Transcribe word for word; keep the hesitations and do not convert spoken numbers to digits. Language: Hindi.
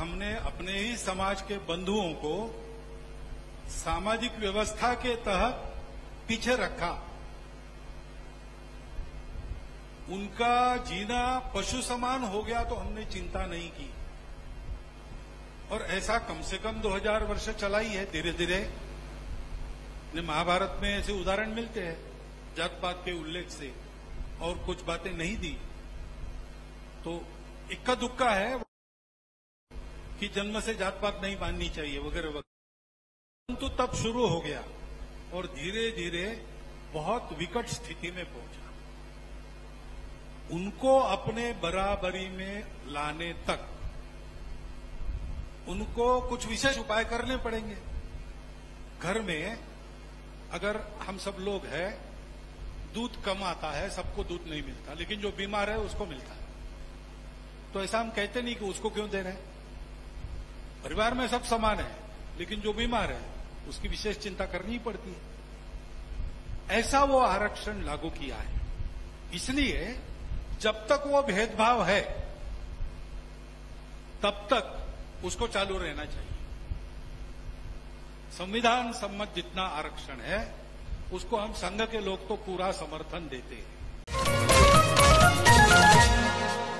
हमने अपने ही समाज के बंधुओं को सामाजिक व्यवस्था के तहत पीछे रखा। उनका जीना पशु समान हो गया तो हमने चिंता नहीं की, और ऐसा कम से कम दो हज़ार वर्ष चला ही है। धीरे धीरे महाभारत में ऐसे उदाहरण मिलते हैं जात पात के उल्लेख से, और कुछ बातें नहीं दी तो इक्का दुक्का है कि जन्म से जात पात नहीं माननी चाहिए वगैरह वगैरह, परंतु तब शुरू हो गया और धीरे धीरे बहुत विकट स्थिति में पहुंचा। उनको अपने बराबरी में लाने तक उनको कुछ विशेष उपाय करने पड़ेंगे। घर में अगर हम सब लोग हैं, दूध कम आता है, सबको दूध नहीं मिलता, लेकिन जो बीमार है उसको मिलता है, तो ऐसा हम कहते नहीं कि उसको क्यों दे रहे हैं। परिवार में सब समान है, लेकिन जो बीमार है उसकी विशेष चिंता करनी पड़ती है। ऐसा वो आरक्षण लागू किया है। इसलिए जब तक वो भेदभाव है तब तक उसको चालू रहना चाहिए। संविधान सम्मत जितना आरक्षण है उसको हम संघ के लोग तो पूरा समर्थन देते हैं।